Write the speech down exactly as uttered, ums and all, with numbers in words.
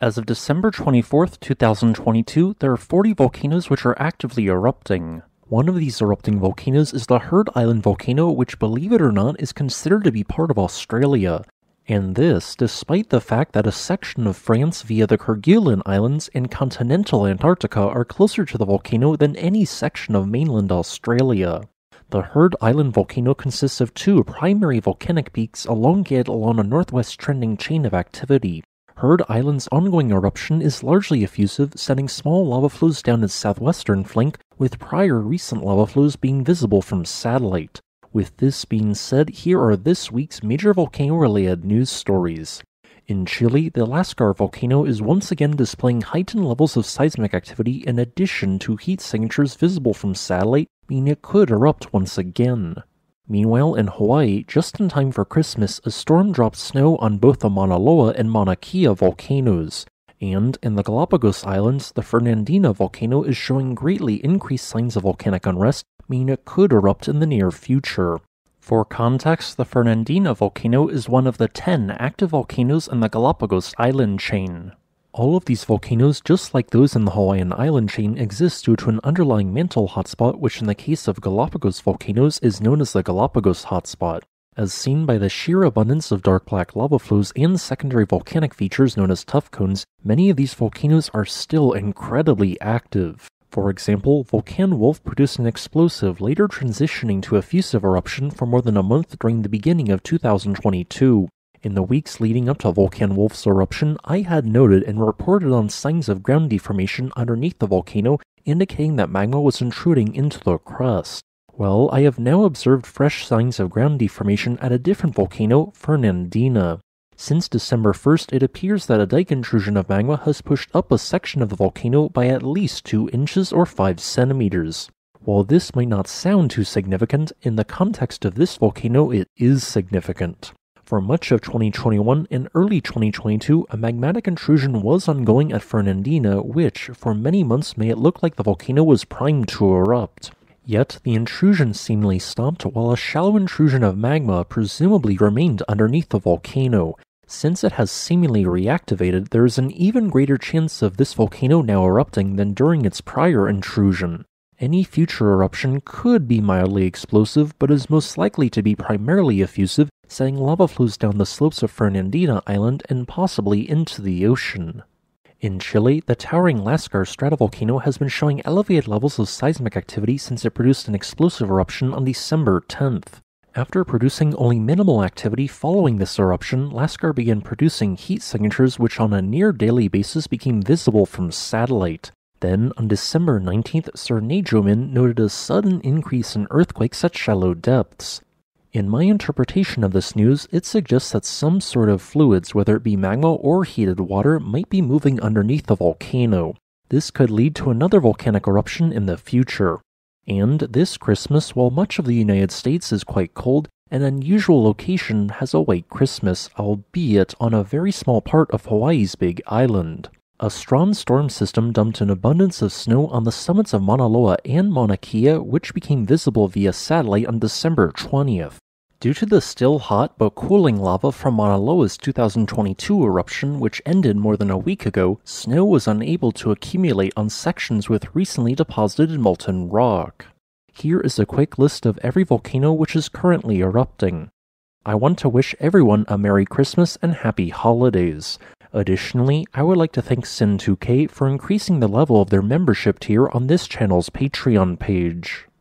As of December twenty-fourth, two thousand twenty-two, there are forty volcanoes which are actively erupting. One of these erupting volcanoes is the Heard Island volcano, which, believe it or not, is considered to be part of Australia. And this, despite the fact that a section of France via the Kerguelen Islands and continental Antarctica are closer to the volcano than any section of mainland Australia. The Heard Island volcano consists of two primary volcanic peaks elongated along a northwest trending chain of activity. Heard Island's ongoing eruption is largely effusive, sending small lava flows down its southwestern flank, with prior recent lava flows being visible from satellite. With this being said, here are this week's major volcano-related news stories. In Chile, the Lascar Volcano is once again displaying heightened levels of seismic activity in addition to heat signatures visible from satellite, meaning it could erupt once again. Meanwhile, in Hawaii, just in time for Christmas, a storm dropped snow on both the Mauna Loa and Mauna Kea volcanoes. And in the Galapagos Islands, the Fernandina volcano is showing greatly increased signs of volcanic unrest, meaning it could erupt in the near future. For context, the Fernandina volcano is one of the ten active volcanoes in the Galapagos Island chain. All of these volcanoes, just like those in the Hawaiian island chain, exist due to an underlying mantle hotspot, which in the case of Galapagos volcanoes is known as the Galapagos hotspot. As seen by the sheer abundance of dark black lava flows and secondary volcanic features known as tuff cones, many of these volcanoes are still incredibly active. For example, Volcan Wolf produced an explosive, later transitioning to effusive eruption for more than a month during the beginning of two thousand twenty-two. In the weeks leading up to Volcan Wolf's eruption, I had noted and reported on signs of ground deformation underneath the volcano, indicating that magma was intruding into the crust. Well, I have now observed fresh signs of ground deformation at a different volcano, Fernandina. Since December first, it appears that a dike intrusion of magma has pushed up a section of the volcano by at least two inches or five centimeters. While this might not sound too significant, in the context of this volcano it is significant. For much of twenty twenty-one and early twenty twenty-two, a magmatic intrusion was ongoing at Fernandina, which, for many months, made it look like the volcano was primed to erupt. Yet, the intrusion seemingly stopped while a shallow intrusion of magma presumably remained underneath the volcano. Since it has seemingly reactivated, there is an even greater chance of this volcano now erupting than during its prior intrusion. Any future eruption could be mildly explosive, but is most likely to be primarily effusive, sending lava flows down the slopes of Fernandina Island and possibly into the ocean. In Chile, the towering Lascar stratovolcano has been showing elevated levels of seismic activity since it produced an explosive eruption on December tenth. After producing only minimal activity following this eruption, Lascar began producing heat signatures which on a near-daily basis became visible from satellite. Then, on December nineteenth, Sir Najomin noted a sudden increase in earthquakes at shallow depths. In my interpretation of this news, it suggests that some sort of fluids, whether it be magma or heated water, might be moving underneath the volcano. This could lead to another volcanic eruption in the future. And this Christmas, while much of the United States is quite cold, an unusual location has a white Christmas, albeit on a very small part of Hawaii's Big Island. A strong storm system dumped an abundance of snow on the summits of Mauna Loa and Mauna Kea, which became visible via satellite on December twentieth. Due to the still hot but cooling lava from Mauna Loa's two thousand twenty-two eruption, which ended more than a week ago, snow was unable to accumulate on sections with recently deposited molten rock. Here is a quick list of every volcano which is currently erupting. I want to wish everyone a Merry Christmas and Happy Holidays. Additionally, I would like to thank Sin two K for increasing the level of their membership tier on this channel's Patreon page.